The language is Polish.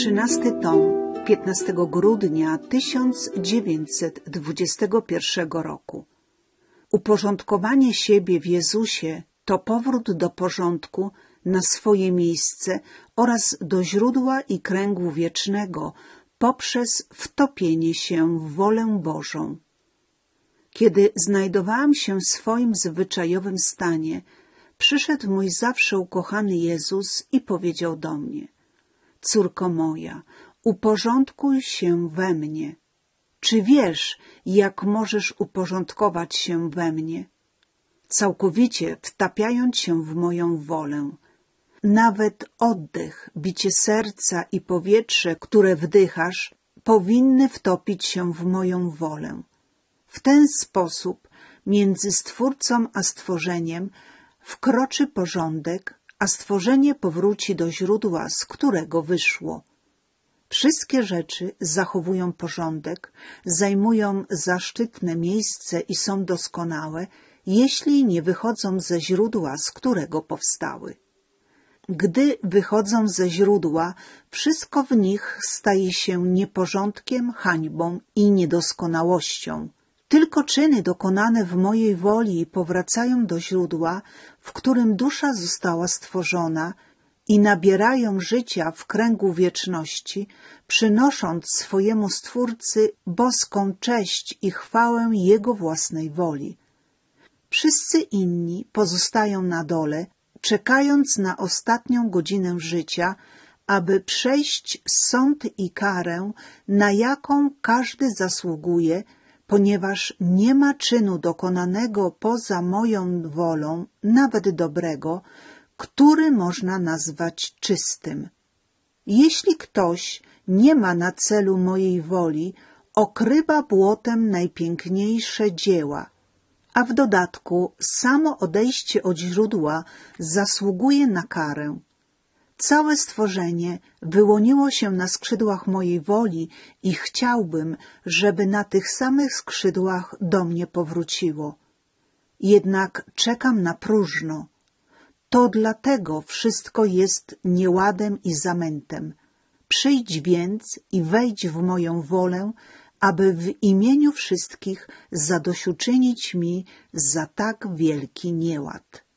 13 tom, 15 grudnia 1921 roku. Uporządkowanie siebie w Jezusie to powrót do porządku na swoje miejsce oraz do źródła i kręgu wiecznego poprzez wtopienie się w wolę Bożą. Kiedy znajdowałam się w swoim zwyczajowym stanie, przyszedł mój zawsze ukochany Jezus i powiedział do mnie: córko moja, uporządkuj się we mnie. Czy wiesz, jak możesz uporządkować się we mnie? Całkowicie wtapiając się w moją wolę. Nawet oddech, bicie serca i powietrze, które wdychasz, powinny wtopić się w moją wolę. W ten sposób między Stwórcą a stworzeniem wkroczy porządek, a stworzenie powróci do źródła, z którego wyszło. Wszystkie rzeczy zachowują porządek, zajmują zaszczytne miejsce i są doskonałe, jeśli nie wychodzą ze źródła, z którego powstały. Gdy wychodzą ze źródła, wszystko w nich staje się nieporządkiem, hańbą i niedoskonałością. Tylko czyny dokonane w mojej woli powracają do źródła, w którym dusza została stworzona, i nabierają życia w kręgu wieczności, przynosząc swojemu Stwórcy boską cześć i chwałę Jego własnej woli. Wszyscy inni pozostają na dole, czekając na ostatnią godzinę życia, aby przejść sąd i karę, na jaką każdy zasługuje, ponieważ nie ma czynu dokonanego poza moją wolą, nawet dobrego, który można nazwać czystym. Jeśli ktoś nie ma na celu mojej woli, okrywa błotem najpiękniejsze dzieła, a w dodatku samo odejście od źródła zasługuje na karę. Całe stworzenie wyłoniło się na skrzydłach mojej woli i chciałbym, żeby na tych samych skrzydłach do mnie powróciło. Jednak czekam na próżno. To dlatego wszystko jest nieładem i zamętem. Przyjdź więc i wejdź w moją wolę, aby w imieniu wszystkich zadośćuczynić mi za tak wielki nieład.